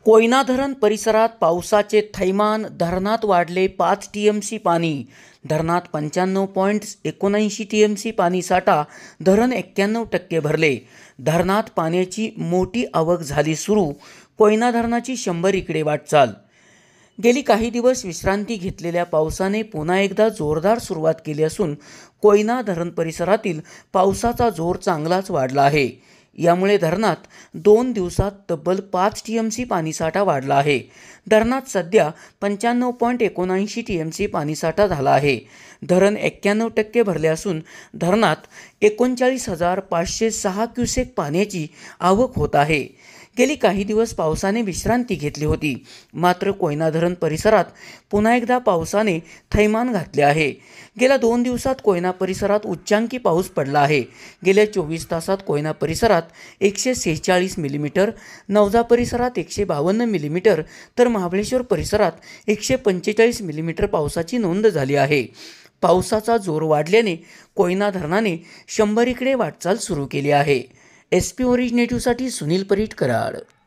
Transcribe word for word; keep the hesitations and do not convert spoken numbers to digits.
कोयना धरण परिसरात पावसाचे थैमान, धरणात वाढले पाच टी एम सी पाणी. धरणात पंच्याण्णव पॉईंट एकोणऐंशी टी एम सी पाणी साठा, धरण एक्क्याण्णव टक्के भरले. धरणात पाण्याची मोठी आवक झाली सुरू, कोयना धरणाची शंभर इकडे वाटचाल. गेली काही दिवस विश्रांती घेतलेल्या पावसाने पुन्हा एकदा जोरदार सुरुवात केली असून कोयना धरण परिसरातील पावसाचा जोर चांगलाच वाढला आहे. यामुळे धरणात दोन दिवसात तब्बल पाच टी एम सी पाणीसाठा वाढला आहे. धरणात सध्या पंच्याण्णव पॉईंट एकोणऐंशी टी एम सी पाणीसाठा झाला आहे. धरण एक्क्याण्णव टक्के भरले असून धरणात एकोणचाळीस हजार पाचशे सहा क्युसेक पाण्याची आवक होत आहे. गेली काही दिवस पावसाने विश्रांती घेतली होती, मात्र कोयना धरण परिसरात पुन्हा एकदा पावसाने थैमान घातले आहे. गेल्या दोन दिवसात कोयना परिसरात उच्चांकी पाऊस पडला आहे. गेल्या चोवीस तासात कोयना परिसरात एकशे सेहेचाळीस मिलीमीटर, नवजा परिसरात एकशे बावन्न मिलीमीटर तर महाबळेश्वर परिसरात एकशे पंचेचाळीस मिलीमीटर पावसाची नोंद झाली आहे. पावसाचा जोर वाढल्याने कोयना धरणाने शंभर इकडे वाटचाल सुरू केली आहे. एस पी ओरिजिनेटिव्हसाठी सुनील परीट, कराड.